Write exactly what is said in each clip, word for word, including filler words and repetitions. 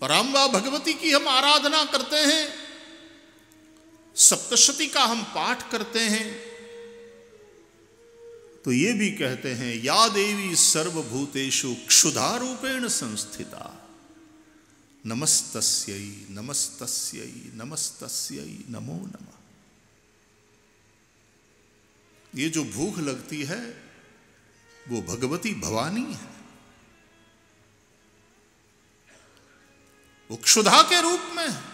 पराम्बा भगवती की हम आराधना करते हैं, सप्तशती का हम पाठ करते हैं, तो ये भी कहते हैं या देवी सर्वभूतेषु क्षुधा रूपेण संस्थिता नमस्तस्यै नमस्तस्यै नमस्तस्यै नमो नमः। ये जो भूख लगती है वो भगवती भवानी है, वो क्षुधा के रूप में है।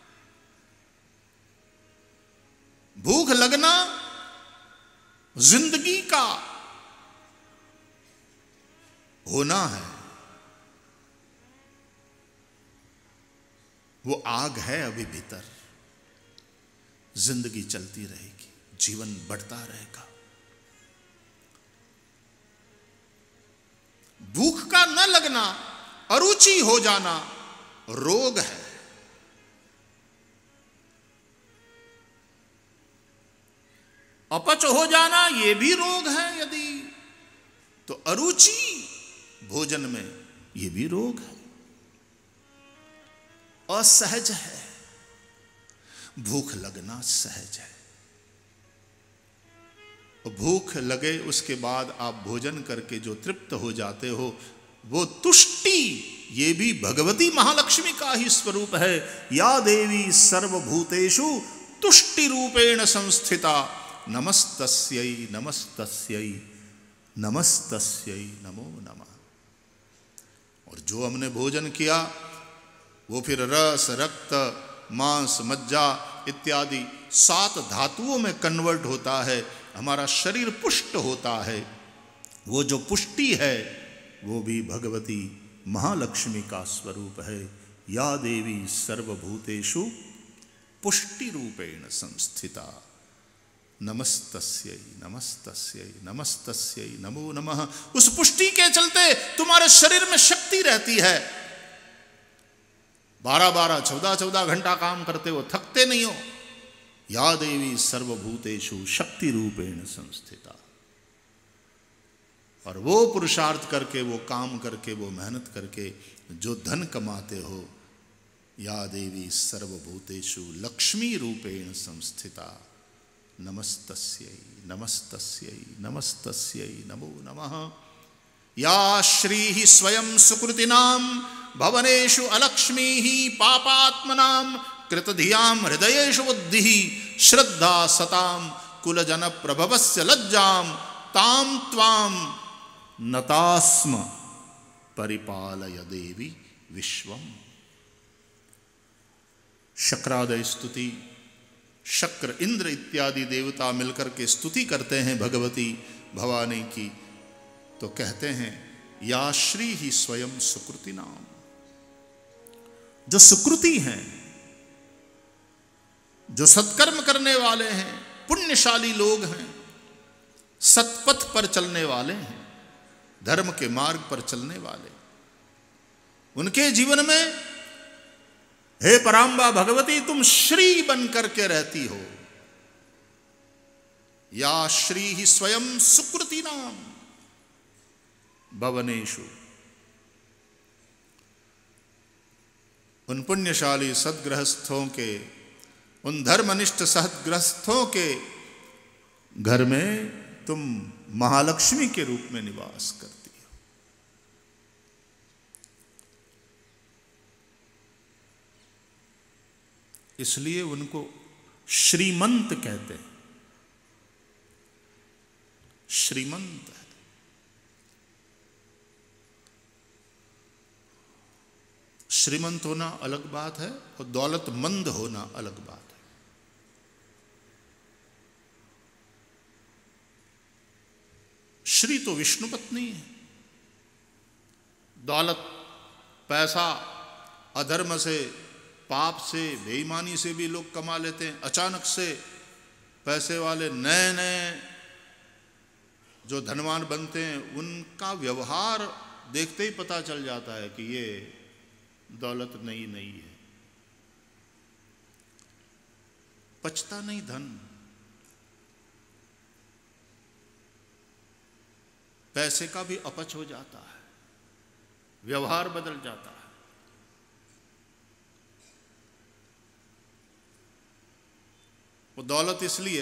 भूख लगना जिंदगी का होना है, वो आग है अभी भीतर, जिंदगी चलती रहेगी, जीवन बढ़ता रहेगा। भूख का न लगना, अरुचि हो जाना रोग है। अपच हो जाना ये भी रोग है यदि, तो अरुचि भोजन में ये भी रोग है, असहज है। भूख लगना सहज है। भूख लगे उसके बाद आप भोजन करके जो तृप्त हो जाते हो, वो तुष्टि, ये भी भगवती महालक्ष्मी का ही स्वरूप है। या देवी सर्वभूतेषु तुष्टि रूपेण संस्थिता नमस्तस्यै नमस्तस्यै नमस्तस्यै नमो नमः। और जो हमने भोजन किया वो फिर रस, रक्त, मांस, मज्जा इत्यादि सात धातुओं में कन्वर्ट होता है, हमारा शरीर पुष्ट होता है। वो जो पुष्टि है वो भी भगवती महालक्ष्मी का स्वरूप है। या देवी सर्वभूतेषु पुष्टि रूपेण संस्थिता नमस्तस्यै नमस्तस्यै नमस्तस्यै नमो नमः। उस पुष्टि के चलते तुम्हारे शरीर में शक्ति रहती है। बारह बारह चौदह चौदह घंटा काम करते हो, थकते नहीं हो। या देवी सर्वभूतेषु शक्ति रूपेण संस्थिता। और वो पुरुषार्थ करके, वो काम करके, वो मेहनत करके जो धन कमाते हो, या देवी सर्वभूतेषु लक्ष्मी रूपेण संस्थिता नमस्तस्यै नमस्तस्यै नमस्तस्यै नमो नमः। या श्रीः स्वयं सुकृतिनां भवनेषु अलक्ष्मीः पापात्मनां कृतधियां हृदयेषु बुद्धिः श्रद्धा सतां कुलजन प्रभवस्य लज्जां तां त्वां नतास्म परिपालय देवी विश्वम। शक्रादय स्तुति, शक्र, इंद्र इत्यादि देवता मिलकर के स्तुति करते हैं भगवती भवानी की, तो कहते हैं या श्री ही स्वयं सुकृति नाम। जो सुकृति हैं, जो सत्कर्म करने वाले हैं, पुण्यशाली लोग हैं, सतपथ पर चलने वाले हैं, धर्म के मार्ग पर चलने वाले, उनके जीवन में हे पराम्बा भगवती तुम श्री बन करके रहती हो। या श्री ही स्वयं सुकृति नाम भवनेषु। उन पुण्यशाली सद्गृहस्थों के, उन धर्मनिष्ठ सद्गृहस्थों के घर में तुम महालक्ष्मी के रूप में निवास करती हो। इसलिए उनको श्रीमंत कहते हैं। श्रीमंत है। श्रीमंत होना अलग बात है और दौलतमंद होना अलग बात है। श्री तो विष्णु पत्नी है। दौलत, पैसा अधर्म से, पाप से, बेईमानी से भी लोग कमा लेते हैं। अचानक से पैसे वाले नए नए जो धनवान बनते हैं, उनका व्यवहार देखते ही पता चल जाता है कि ये दौलत नई नई है। पचता नहीं धन। पैसे का भी अपच हो जाता है, व्यवहार बदल जाता है। वो दौलत इसलिए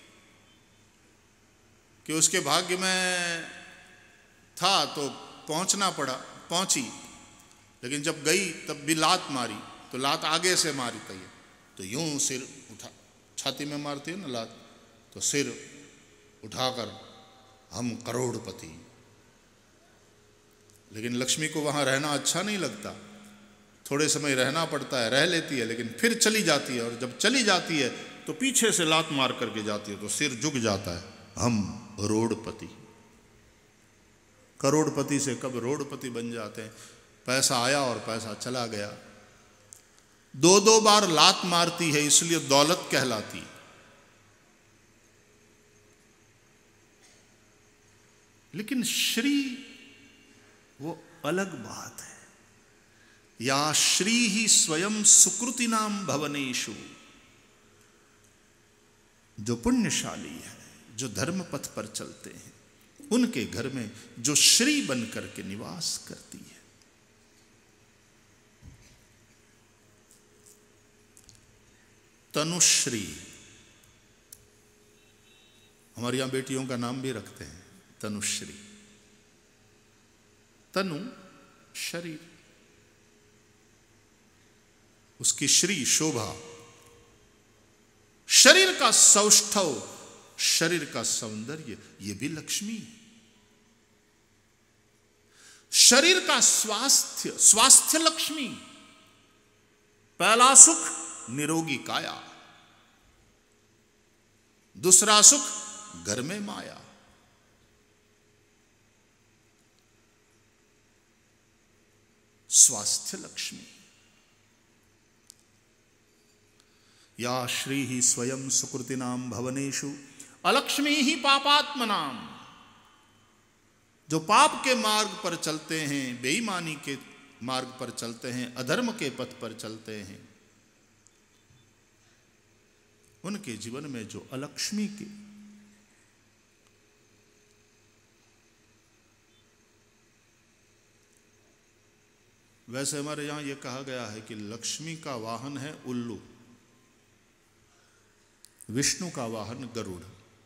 कि उसके भाग्य में था तो पहुंचना पड़ा, पहुंची, लेकिन जब गई तब भी लात मारी, तो लात आगे से मारी तय तो यूं सिर उठा, छाती में मारती है ना लात, तो सिर उठाकर हम करोड़पति। लेकिन लक्ष्मी को वहां रहना अच्छा नहीं लगता, थोड़े समय रहना पड़ता है, रह लेती है, लेकिन फिर चली जाती है, और जब चली जाती है तो पीछे से लात मार करके जाती है, तो सिर झुक जाता है, हम रोड़पति। करोड़पति से कब रोड़पति बन जाते हैं, पैसा आया और पैसा चला गया। दो दो बार लात मारती है इसलिए दौलत कहलाती। लेकिन श्री वो अलग बात है। या श्री ही स्वयं सुकृति नाम भवनेषु, जो पुण्यशाली है, जो धर्म पथ पर चलते हैं, उनके घर में जो श्री बन करके निवास करती है। तनुश्री, हमारे यहां बेटियों का नाम भी रखते हैं तनुश्री। तनु शरीर, उसकी श्री शोभा, शरीर का सौष्ठव, शरीर का सौंदर्य, ये भी लक्ष्मी। शरीर का स्वास्थ्य, स्वास्थ्य लक्ष्मी। पहला सुख निरोगी काया, दूसरा सुख घर में माया। स्वास्थ्य लक्ष्मी। या श्री ही स्वयं सुकृति नाम भवनेषु अलक्ष्मी ही पापात्मनाम, जो पाप के मार्ग पर चलते हैं, बेईमानी के मार्ग पर चलते हैं, अधर्म के पथ पर चलते हैं, उनके जीवन में जो अलक्ष्मी के वैसे हमारे यहां यह कहा गया है कि लक्ष्मी का वाहन है उल्लू, विष्णु का वाहन गरुड़।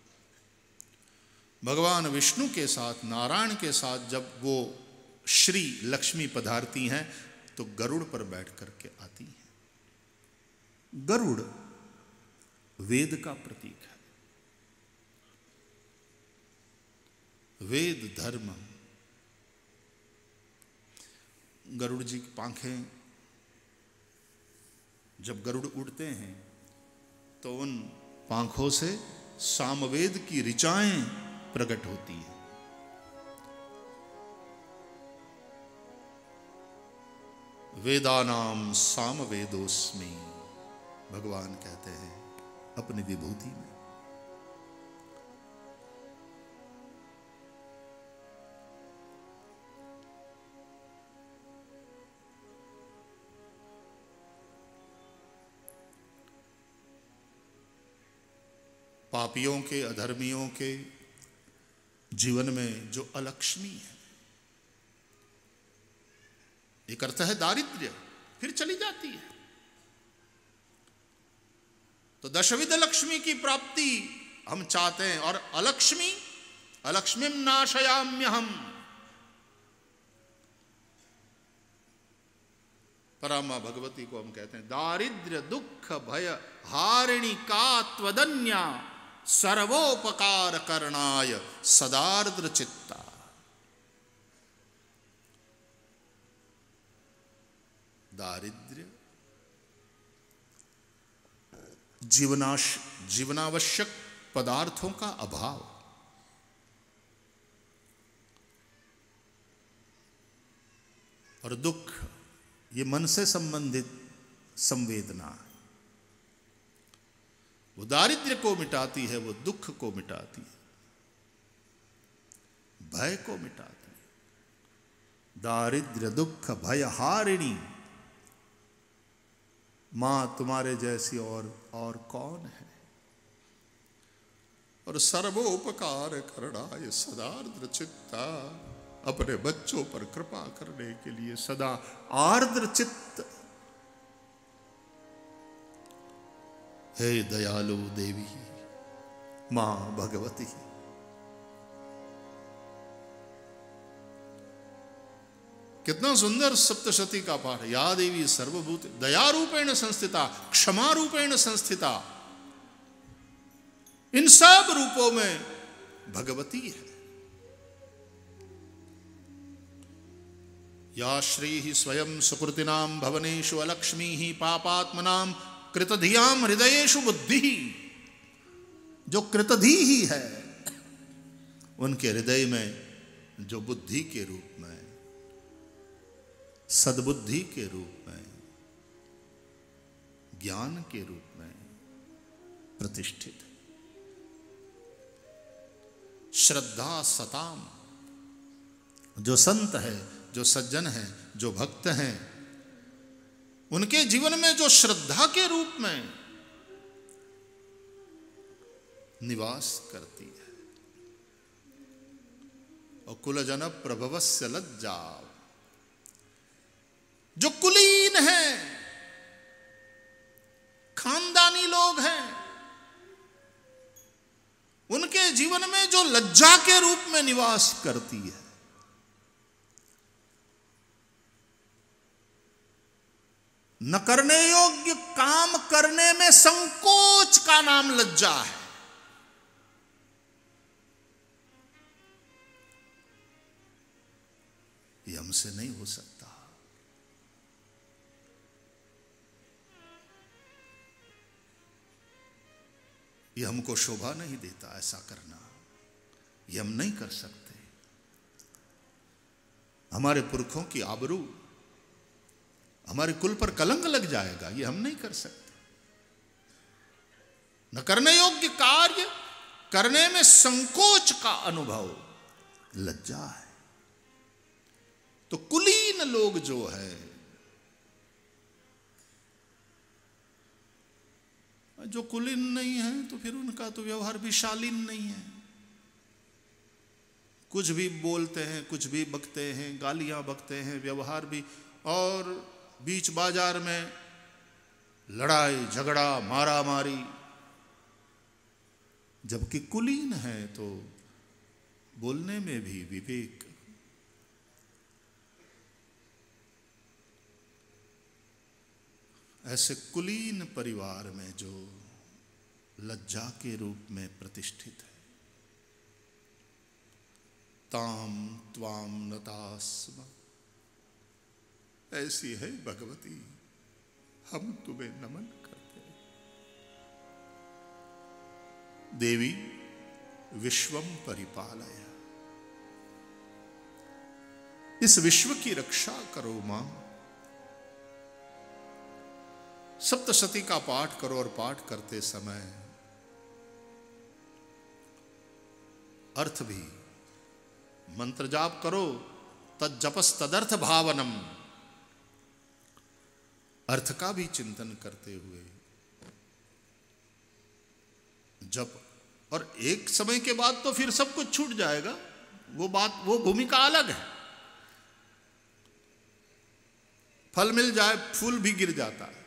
भगवान विष्णु के साथ, नारायण के साथ जब वो श्री लक्ष्मी पधारती हैं तो गरुड़ पर बैठ करके आती हैं। गरुड़ वेद का प्रतीक है, वेद धर्म। गरुड़ जी की पांखें, जब गरुड़ उड़ते हैं तो उन पांखों से सामवेद की ऋचाएं प्रकट होती हैं। वेदानाम सामवेदोस्मि, भगवान कहते हैं अपनी विभूति में। पापियों के, अधर्मियों के जीवन में जो अलक्ष्मी है, एक अर्थ है दारिद्र्य, फिर चली जाती है। तो दशविध लक्ष्मी की प्राप्ति हम चाहते हैं। और अलक्ष्मी, अलक्ष्मीम नाशयाम्यहम, परमा भगवती को हम कहते हैं दारिद्र्य दुख भय हारिणी का त्वदन्या सर्वोपकार करणाय सदार्द्र चित्ता। दारिद्र्य जीवनाश जीवनावश्यक पदार्थों का अभाव, और दुख ये मन से संबंधित संवेदना है। वो दारिद्र्य को मिटाती है, वो दुख को मिटाती है, भय को मिटाती है। दारिद्र्य दुख भय हारिणी, मां तुम्हारे जैसी और और कौन है। और सर्वोपकार करणाय सदार्द्र चित्ता, अपने बच्चों पर कृपा करने के लिए सदा आर्द्र चित्त, हे दयालु देवी मां भगवती। कितना सुंदर सप्तशती का पाठ। या देवी सर्वभूत दया रूपेण संस्थिता, क्षमा रूपेण संस्थिता, इन सब रूपों में भगवती है। या श्री ही स्वयं सुकृतिनाम भवनेषु अलक्ष्मी ही पापात्मनाम कृतधियाम हृदयेषु बुद्धि। जो कृतधी ही है उनके हृदय में जो बुद्धि के रूप में, सद्बुद्धि के रूप में, ज्ञान के रूप में प्रतिष्ठित है। श्रद्धा सताम, जो संत है, जो सज्जन है, जो भक्त हैं, उनके जीवन में जो श्रद्धा के रूप में निवास करती है। और कुलजन प्रभवस्य लज्जा, जो कुलीन है, खानदानी लोग हैं, उनके जीवन में जो लज्जा के रूप में निवास करती है। न करने योग्य काम करने में संकोच का नाम लज्जा है। ये हमसे नहीं हो सकता। ये हमको शोभा नहीं देता ऐसा करना। ये हम नहीं कर सकते। हमारे पुरखों की आबरू, हमारे कुल पर कलंक लग जाएगा। ये हम नहीं कर सकते। न करने योग्य कार्य करने में संकोच का अनुभव लज्जा है। तो कुलीन लोग जो है, जो कुलीन नहीं है तो फिर उनका तो व्यवहार भी शालीन नहीं है। कुछ भी बोलते हैं, कुछ भी बकते हैं, गालियां बकते हैं, व्यवहार भी, और बीच बाजार में लड़ाई झगड़ा मारा मारी। जबकि कुलीन है तो बोलने में भी विवेक। ऐसे कुलीन परिवार में जो लज्जा के रूप में प्रतिष्ठित है, ताम त्वाम नतास्म, ऐसी है भगवती, हम तुम्हें नमन करते हैं। देवी विश्वम परिपालय, इस विश्व की रक्षा करो मां। सप्तशती का पाठ करो और पाठ करते समय अर्थ भी, मंत्र जाप करो तज्जपस तदर्थ भावनम, अर्थ का भी चिंतन करते हुए जप। और एक समय के बाद तो फिर सब कुछ छूट जाएगा, वो बात, वो भूमिका अलग है। फल मिल जाए, फूल भी गिर जाता है।